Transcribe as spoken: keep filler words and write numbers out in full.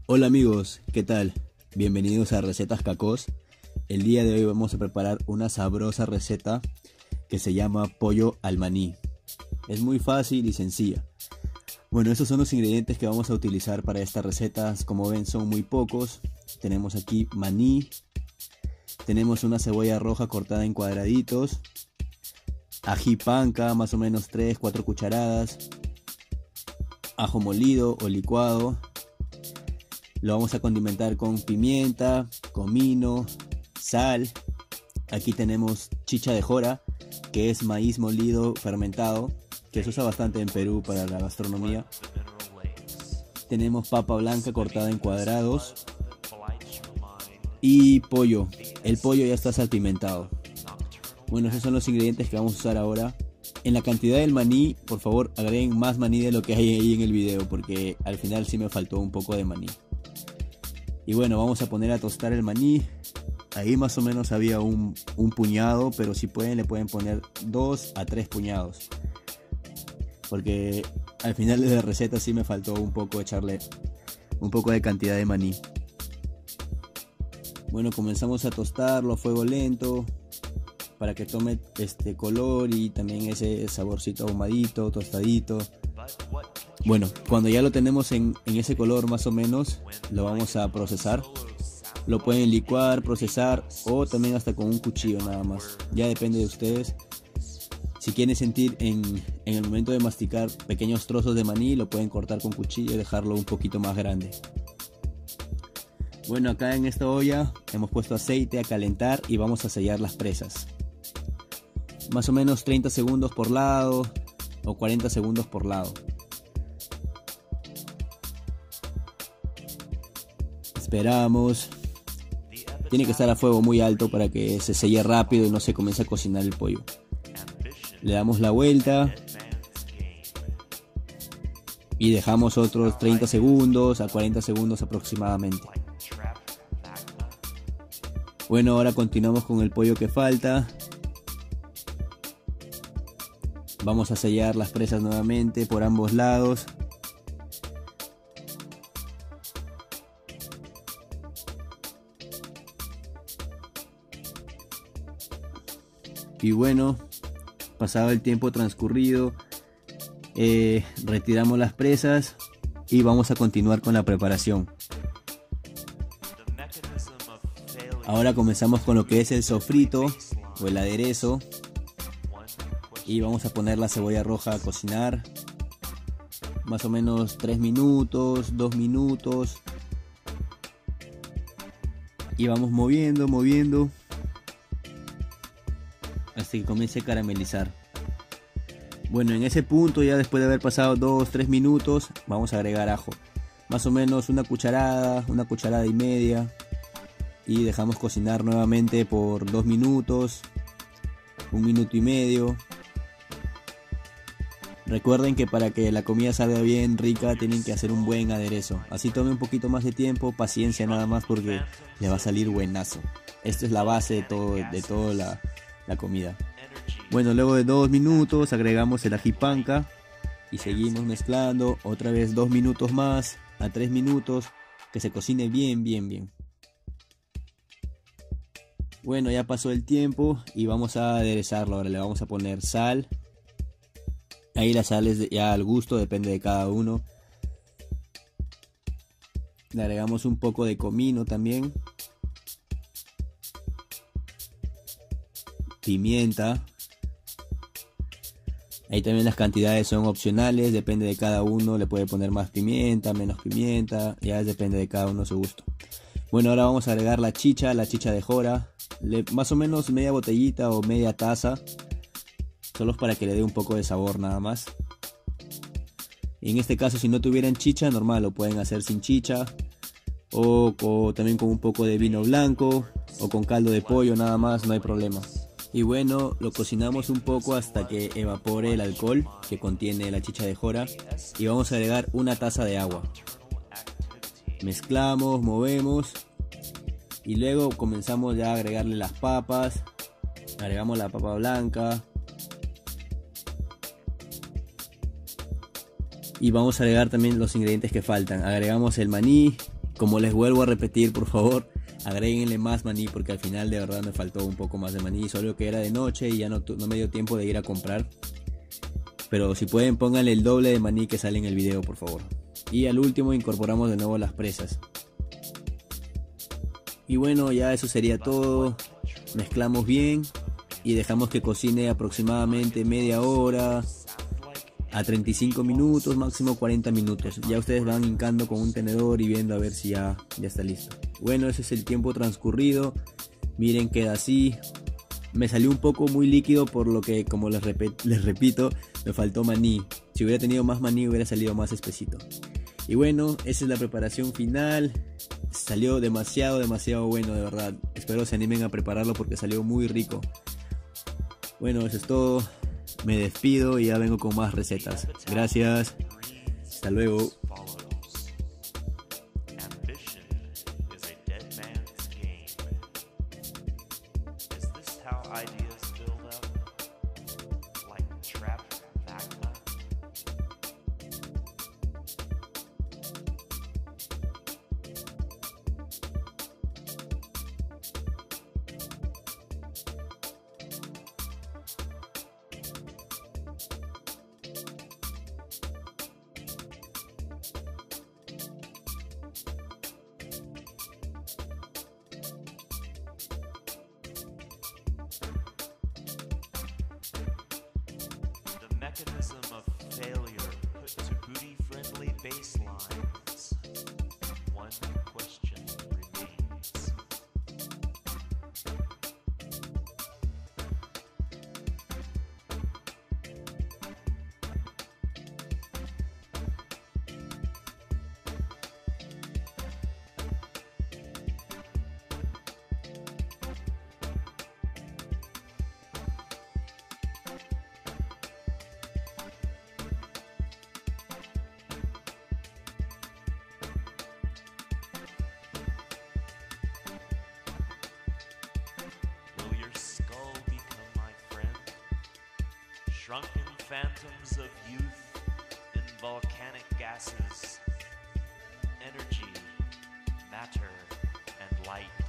Hola amigos, ¿qué tal? Bienvenidos a Recetas Cacos. El día de hoy vamos a preparar una sabrosa receta que se llama pollo al maní. Es muy fácil y sencilla. Bueno, estos son los ingredientes que vamos a utilizar para esta receta. Como ven, son muy pocos. Tenemos aquí maní, tenemos una cebolla roja cortada en cuadraditos, ají panca, más o menos tres cuatro cucharadas, ajo molido o licuado. Lo vamos a condimentar con pimienta, comino, sal. Aquí tenemos chicha de jora, que es maíz molido fermentado, que se usa bastante en Perú para la gastronomía. Tenemos papa blanca cortada en cuadrados y pollo. El pollo ya está salpimentado. Bueno, esos son los ingredientes que vamos a usar ahora. En la cantidad del maní, por favor agreguen más maní de lo que hay ahí en el video, porque al final sí me faltó un poco de maní. Y bueno, vamos a poner a tostar el maní. Ahí más o menos había un, un puñado, pero si pueden le pueden poner dos a tres puñados, porque al final de la receta sí me faltó un poco echarle un poco de cantidad de maní. Bueno, comenzamos a tostarlo a fuego lento para que tome este color y también ese saborcito ahumadito, tostadito. Bueno, cuando ya lo tenemos en, en ese color más o menos, lo vamos a procesar. Lo pueden licuar, procesar o también hasta con un cuchillo nada más. Ya depende de ustedes. Si quieren sentir en, en el momento de masticar pequeños trozos de maní, lo pueden cortar con cuchillo y dejarlo un poquito más grande. Bueno, acá en esta olla hemos puesto aceite a calentar y vamos a sellar las presas. Más o menos treinta segundos por lado o cuarenta segundos por lado. Esperamos. Tiene que estar a fuego muy alto para que se selle rápido y no se comience a cocinar el pollo. Le damos la vuelta y dejamos otros treinta segundos a cuarenta segundos aproximadamente. Bueno, ahora continuamos con el pollo que falta. Vamos a sellar las presas nuevamente por ambos lados. Y bueno, pasado el tiempo transcurrido, eh, retiramos las presas y vamos a continuar con la preparación. Ahora comenzamos con lo que es el sofrito o el aderezo. Y vamos a poner la cebolla roja a cocinar. Más o menos tres minutos, dos minutos. Y vamos moviendo, moviendo, hasta que comience a caramelizar. Bueno, en ese punto, ya después de haber pasado dos tres minutos, vamos a agregar ajo. Más o menos una cucharada, una cucharada y media. Y dejamos cocinar nuevamente por dos minutos, un minuto y medio. Recuerden que para que la comida salga bien rica tienen que hacer un buen aderezo. Así tome un poquito más de tiempo, paciencia nada más, porque le va a salir buenazo. Esto es la base de todo, de toda la, la comida. Bueno, luego de dos minutos agregamos el ají panca y seguimos mezclando. Otra vez dos minutos más a tres minutos, que se cocine bien, bien, bien. Bueno, ya pasó el tiempo y vamos a aderezarlo. Ahora le vamos a poner sal. Ahí la sal es ya al gusto, depende de cada uno. Le agregamos un poco de comino también. Pimienta. Ahí también las cantidades son opcionales, depende de cada uno. Le puede poner más pimienta, menos pimienta. Ya depende de cada uno su gusto. Bueno, ahora vamos a agregar la chicha, la chicha de jora. Le, más o menos media botellita o media taza. Solo para que le dé un poco de sabor nada más. Y en este caso, si no tuvieran chicha, normal, lo pueden hacer sin chicha. O, o también con un poco de vino blanco. O con caldo de pollo nada más, no hay problema. Y bueno, lo cocinamos un poco hasta que evapore el alcohol que contiene la chicha de jora. Y vamos a agregar una taza de agua. Mezclamos, movemos. Y luego comenzamos ya a agregarle las papas. Agregamos la papa blanca. Y vamos a agregar también los ingredientes que faltan. Agregamos el maní Como les vuelvo a repetir, por favor, agréguenle más maní, porque al final de verdad me faltó un poco más de maní, solo que era de noche y ya no, no me dio tiempo de ir a comprar. Pero si pueden, pónganle el doble de maní que sale en el video, por favor. Y al último incorporamos de nuevo las presas. Y bueno, ya eso sería todo. Mezclamos bien y dejamos que cocine aproximadamente media hora a treinta y cinco minutos, máximo cuarenta minutos. Ya ustedes van hincando con un tenedor y viendo a ver si ya, ya está listo. Bueno, ese es el tiempo transcurrido. Miren, queda así. Me salió un poco muy líquido, por lo que, como les, rep les repito, me faltó maní. Si hubiera tenido más maní hubiera salido más espesito. Y bueno, esa es la preparación final. Salió demasiado, demasiado bueno, de verdad. Espero se animen a prepararlo porque salió muy rico. Bueno, eso es todo. Me despido y ya vengo con más recetas. Gracias. Hasta luego. Mechanism of failure put to booty-friendly baselines. One question remains. Shrunken phantoms of youth in volcanic gases, energy, matter, and light.